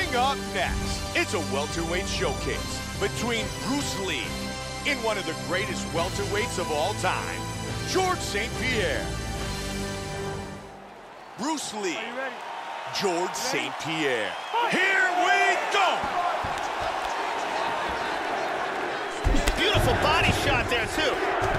Coming up next, it's a welterweight showcase between Bruce Lee and one of the greatest welterweights of all time, George St. Pierre. Bruce Lee, George St. Pierre. Here we go! Beautiful body shot there, too.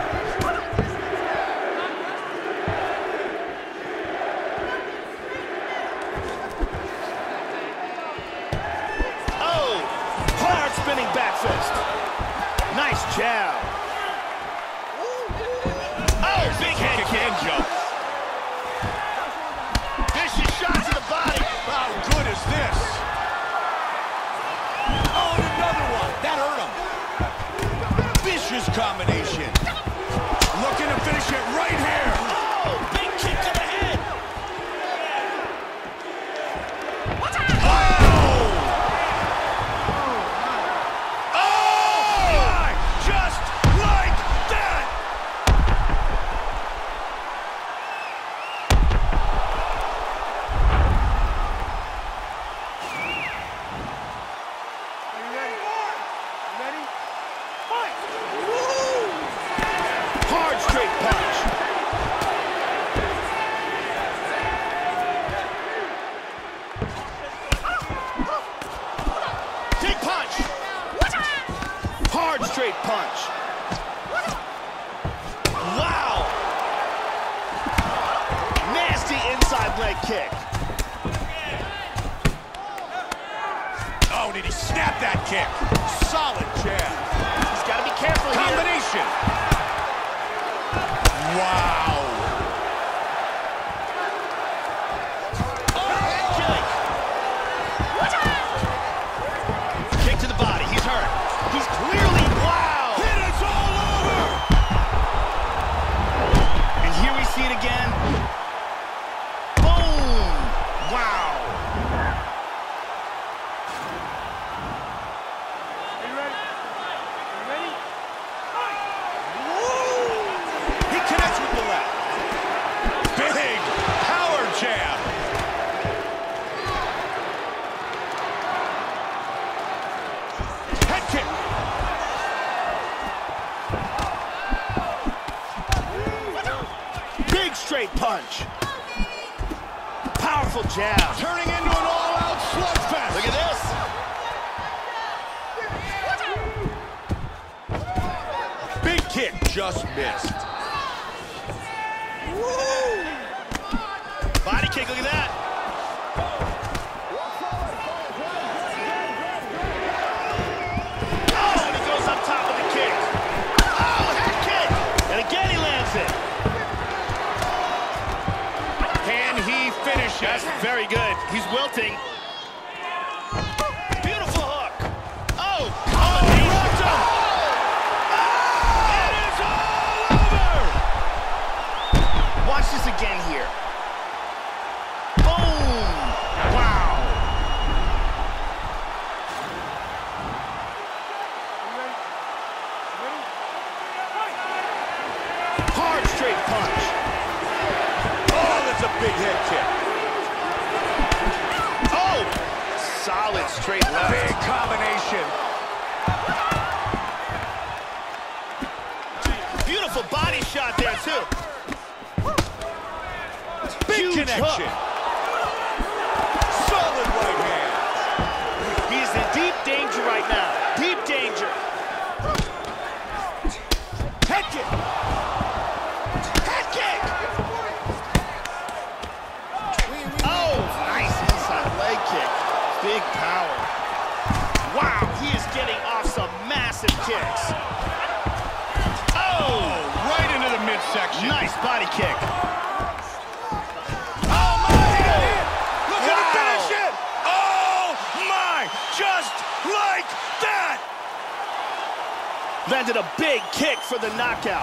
Oh, hard spinning back fist. Nice jab. Oh, big head kick. Jump. Vicious shot to the body. How good is this? Oh, and another one. That hurt him. Vicious combination. Looking to finish it right here. Oh, big kick to the head. Oh! Oh! My! Just like that! Are you ready? Ready? Fight! Hard straight punch. Big punch. Hard straight punch. Wow. Nasty inside leg kick. Oh, did he snap that kick? Solid jab. He's got to be careful here. Combination. Wow. Kick to the body. He's hurt. He's clearly, wow. It is all over. And here we see it again. Boom. Wow. Are you ready? You ready? He connects with the left. Big power jab. Head kick. Big straight punch. Powerful jab. Turning into an all-out slugfest. Look at this. Big kick just missed. Body kick, look at that. Oh, and he goes up top with the kick. Oh, head kick. And again he lands it. Can he finish it? That's very good. He's wilting. Beautiful hook. Oh, He rocked him. it is all over. Watch this again here. Boom. Wow. Ready? Fight! Hard straight punch. Oh, that's a big head kick. Oh, solid straight left. Big combination. Beautiful body shot there, too. Big Huge connection. hook. Solid right hand. He's in deep danger right now. Deep danger. Head kick. Head kick. Oh, nice inside leg kick. Big power. Wow, he is getting off some massive kicks. Oh, Right into the midsection. nice body kick. Oh, my. He got hit. Look at him Wow. finish it. Oh, my. Just like that. Landed a big kick for the knockout.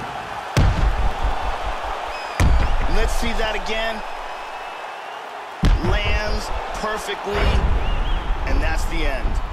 Let's see that again. Lands perfectly, and that's the end.